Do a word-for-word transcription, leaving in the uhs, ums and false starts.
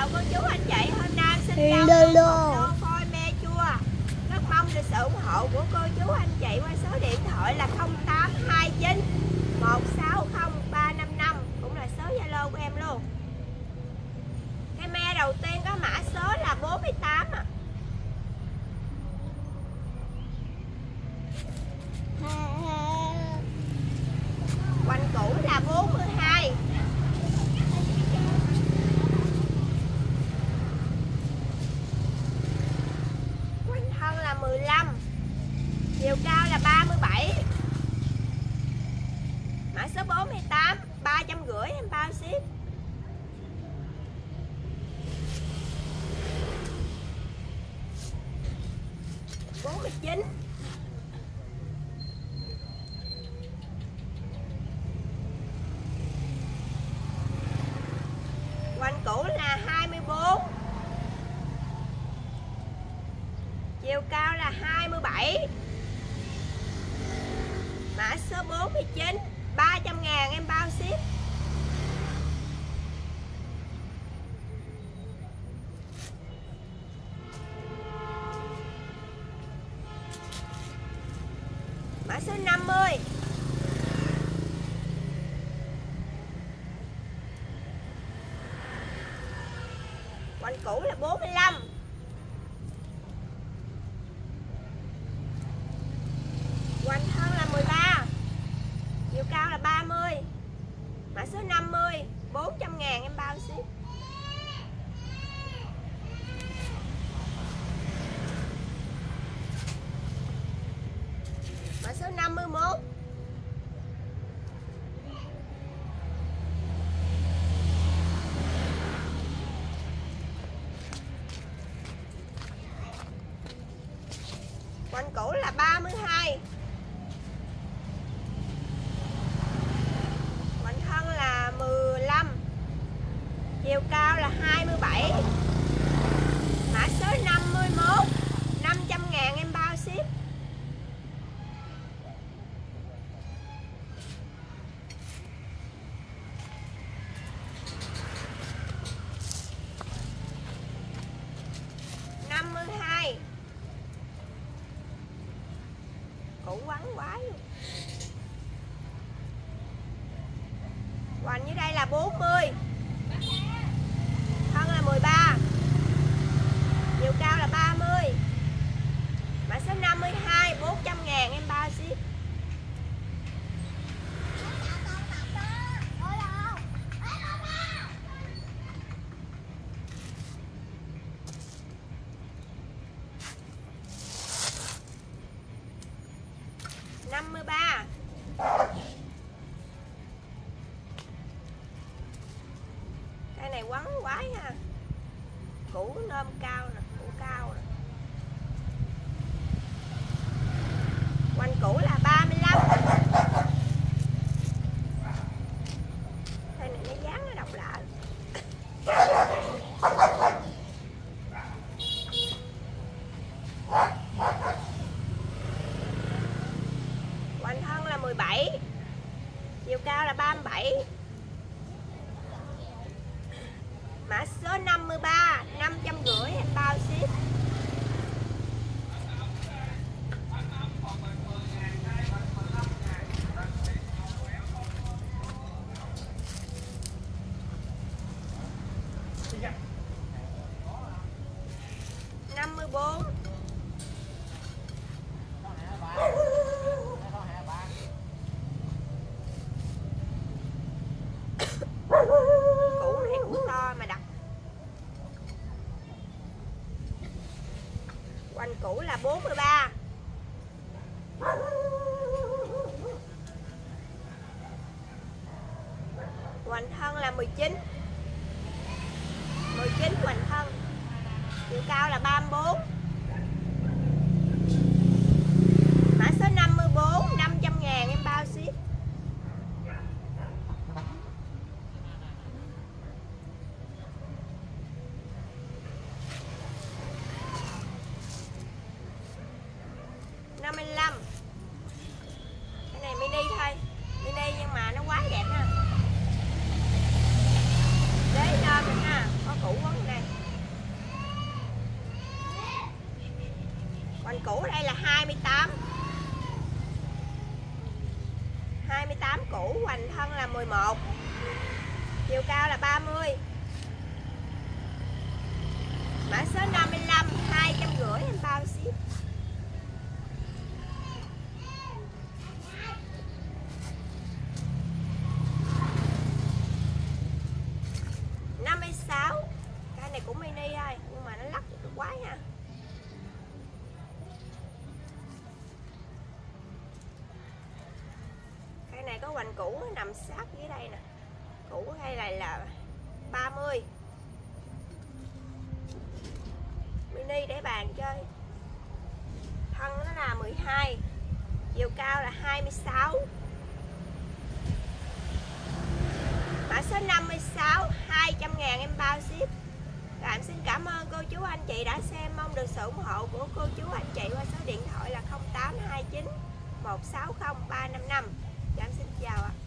chào cô chú anh chị, hôm nay xin giao lô phôi me chua. Rất mong được sự ủng hộ của cô chú anh chị qua số điện thoại là không tám hai chín một sáu không ba năm năm, cũng là số Zalo của em luôn. Cái me đầu tiên có mã số là bốn mươi tám ạ. Quanh cũ là bốn mươi hai. Quanh thân là mười lăm. Chiều cao là ba mươi bảy. Mã số bốn mươi tám, ba trăm rưỡi em bao ship. bốn mươi chín. Quanh cũ là hai mươi bốn. Chiều cao là hai mươi bảy. Mã số bốn mươi chín, ba trăm ngàn em bao ship. Mã số năm mươi. Quanh cũ là bốn mươi lăm. Quanh thân là mười ba. Chiều cao là ba mươi. Mã số năm mươi, bốn trăm ngàn em bao ship. Mã số năm mươi mốt. Quanh cũ là ba mươi hai. Quanh thân là mười lăm. Chiều cao là hai mươi bảy. Mã số năm mươi mốt, năm trăm ngàn em bao ship. năm mươi hai. Cũ quắn quá luôn. Hoành dưới đây là bốn mươi. Thân là mười ba. Chiều cao là ba mươi. Mã số năm mươi hai, bốn trăm ngàn em bao ship. năm mươi ba. Cây này quắn quái ha. Củ nôm cao nè, củ cao nè. Quanh củ là ba mươi lăm. Cây này nó dáng nó độc lạ. Quanh thân là mười bảy. Chiều cao là ba mươi bảy. Mã số năm mươi ba, năm trăm rưỡi em bao ship. năm mươi bốn. Củ này củ to mà đặc. Quanh củ là bốn mươi ba. Quanh thân là mười chín. mười chín quanh thân. Chiều cao là ba mươi bốn. Mã số năm mươi bốn, năm trăm ngàn em bao ship. Hoành cũ ở đây là hai mươi tám. hai mươi tám cũ, hoành thân là mười một. Chiều cao là ba mươi. Mã số năm mươi lăm, hai trăm rưỡi em bao ship. năm mươi sáu. Cái này cũng mini thôi, nhưng mà nó lắc được quái ha. Cái này có hoành cũ nằm sát dưới đây nè. Cũ hay này là ba mươi. Mini để bàn chơi. Thân nó là mười hai. Chiều cao là hai mươi sáu. Mã số năm mươi sáu, hai trăm ngàn em bao ship. Rồi em xin cảm ơn cô chú anh chị đã xem. Mong được sự ủng hộ của cô chú anh chị qua số điện thoại là không tám hai chín một sáu không ba năm năm. Dạ em xin chào ạ.